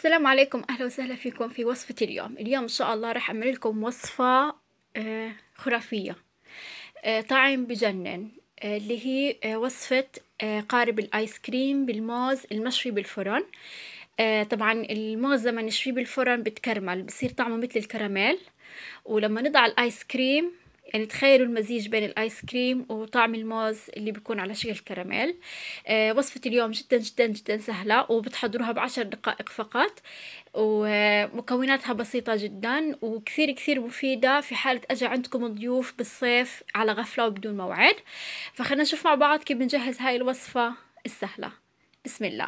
السلام عليكم، أهلا وسهلا فيكم في وصفة اليوم إن شاء الله راح أعمل لكم وصفة خرافية. طعم بجنن. اللي هي وصفة قارب الآيس كريم بالموز المشوي بالفرن. طبعا الموز لما نشويه بالفرن بتكرمل، بصير طعمه مثل الكراميل. ولما نضع الآيس كريم، يعني تخيلوا المزيج بين الآيس كريم وطعم الموز اللي بيكون على شكل كراميل. وصفة اليوم جدا جدا جدا سهلة، وبتحضروها بعشر دقائق فقط، ومكوناتها بسيطة جدا وكثير كثير مفيدة في حالة أجا عندكم ضيوف بالصيف على غفلة وبدون موعد. فخلنا نشوف مع بعض كيف بنجهز هاي الوصفة السهلة. بسم الله.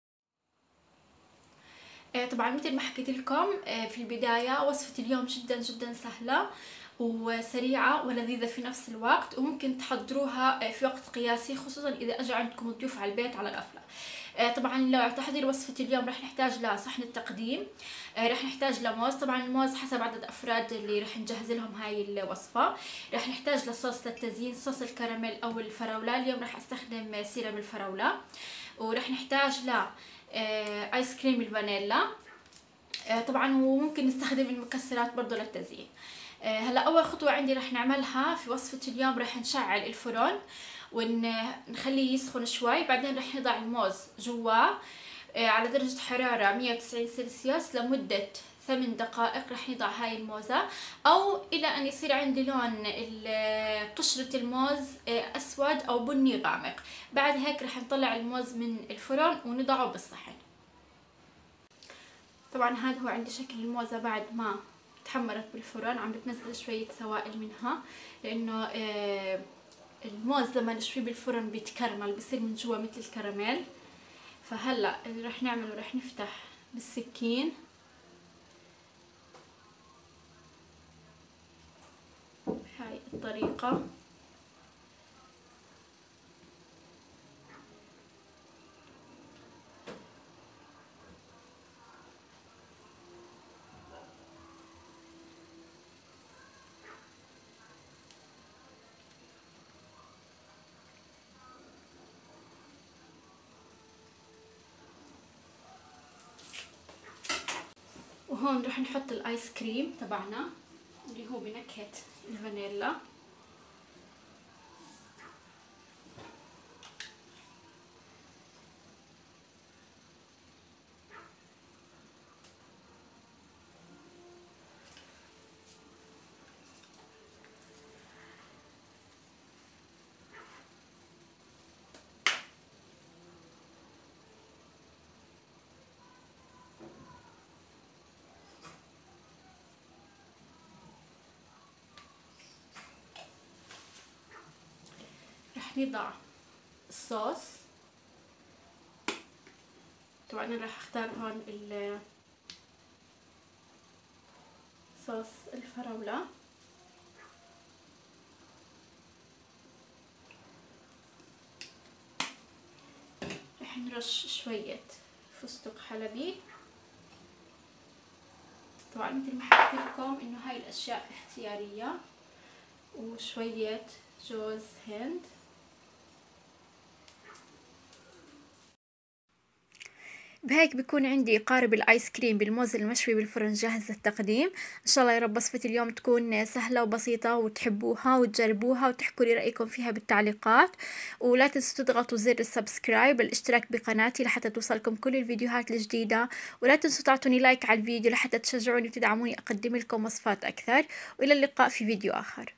طبعا مثل ما حكيت لكم في البداية، وصفة اليوم جدا جدا سهلة وسريعة ولذيذة في نفس الوقت، وممكن تحضروها في وقت قياسي، خصوصا إذا أجى عندكم ضيوف على البيت على غفلة. طبعا لتحضير وصفة اليوم راح نحتاج لصحن التقديم، راح نحتاج لموز. طبعا الموز حسب عدد أفراد اللي راح نجهز لهم هاي الوصفة. راح نحتاج لصوص للتزيين، صوص الكراميل أو الفراولة. اليوم راح أستخدم سيرم الفراولة. وراح نحتاج آيس كريم الفانيلا. طبعا وممكن نستخدم المكسرات برضو للتزيين. هلا اول خطوه عندي رح نعملها في وصفه اليوم، رح نشعل الفرن ونخليه يسخن شوي. بعدين رح نضع الموز جواه على درجه حراره 190 سلسيوس لمده 8 دقائق. رح نضع هاي الموزة او الى ان يصير عندي لون قشرة الموز اسود او بني غامق. بعد هيك رح نطلع الموز من الفرن ونضعه بالصحن. طبعا هذا هو عندي شكل الموزة بعد ما تحمرت بالفرن، عم بتنزل شوية سوائل منها، لانه الموز لما نشويه بالفرن بيتكرمل، بصير من جوا مثل الكراميل. فهلا اللي رح نعمله رح نفتح بالسكين بهاي الطريقة. وهون رح نحط الايس كريم تبعنا اللي هو بنكهة الفانيلا. رح نضع الصوص. طبعا انا رح اختار هون صوص الفراولة. رح نرش شوية فستق حلبي. طبعا مثل ما حكيت لكم انه هاي الاشياء اختيارية. وشوية جوز هند. بهيك بيكون عندي قارب الايس كريم بالموز المشوي بالفرن جاهز للتقديم. ان شاء الله يا رب وصفة اليوم تكون سهلة وبسيطة وتحبوها وتجربوها وتحكوا لي رأيكم فيها بالتعليقات. ولا تنسوا تضغطوا زر السبسكرايب والاشتراك بقناتي لحتى توصلكم كل الفيديوهات الجديدة. ولا تنسوا تعطوني لايك على الفيديو لحتى تشجعوني وتدعموني اقدم لكم وصفات اكثر. والى اللقاء في فيديو اخر.